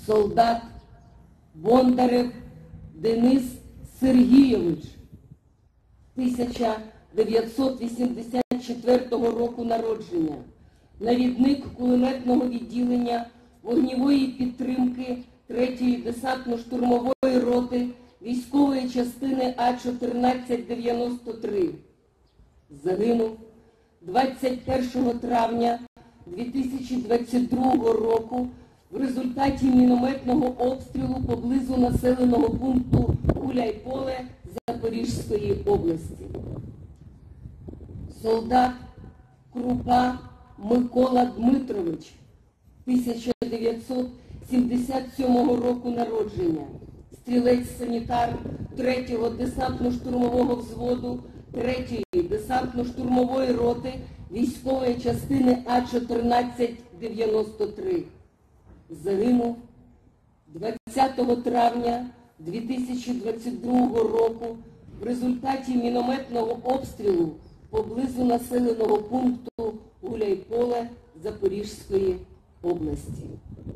солдат Бондарев Денис Сергійович, 1984 року народження, навідник кулеметного відділення вогневої підтримки 3-ї десантно-штурмової роти військової частини А-1493. Загинув 21 травня 2022 року в результаті мінометного обстрілу поблизу населеного пункту Гуляйполе Запорізької області. Солдат Крупа Микола Дмитрович, 1977 року народження, стрілець-санітар 3-го десантно-штурмового взводу 3-ї десантно-штурмової роти військової частини А-1493. Загинув 20 травня 2022 року в результаті мінометного обстрілу поблизу населеного пункту Гуляйполе Запорізької області.